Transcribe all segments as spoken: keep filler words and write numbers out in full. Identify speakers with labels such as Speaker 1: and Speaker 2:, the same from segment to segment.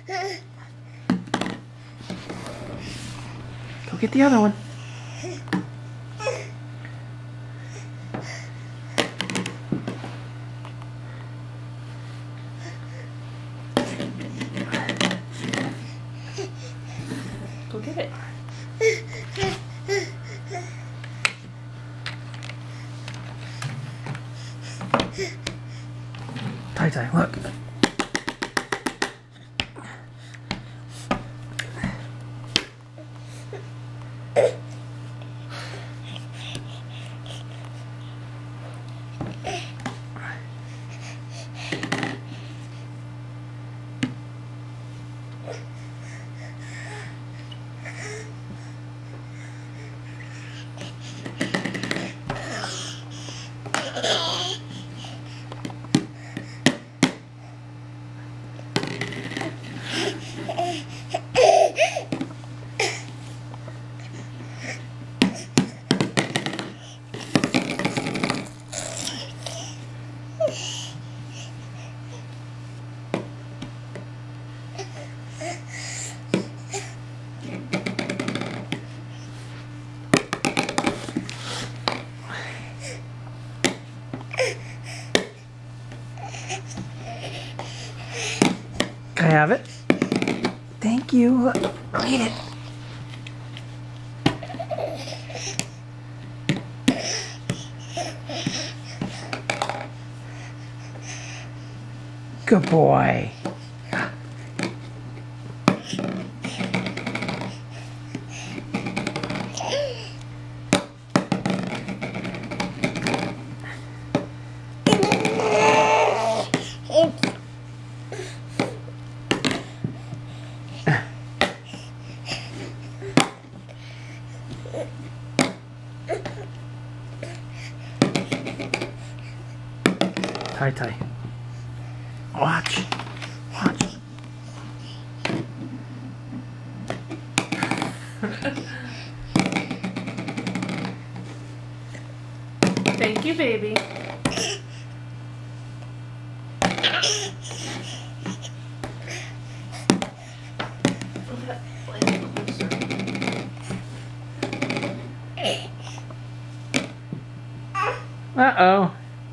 Speaker 1: Go get the other one. Go get it. Tai Tai, look. Can I have it? Thank you. I'll eat it. Good boy. Tai Tai. Watch. Watch.
Speaker 2: Thank you, baby.
Speaker 1: Uh-oh.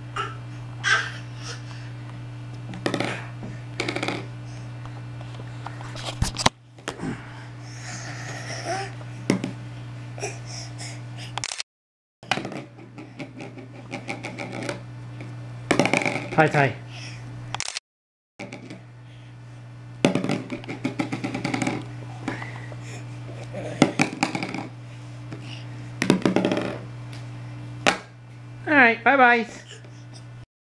Speaker 1: Tai Tai. All right, bye-bye.